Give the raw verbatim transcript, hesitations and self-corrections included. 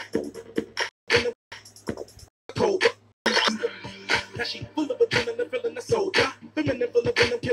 Now she full of adrenaline, feeling the soldier. Feminine, full of venom,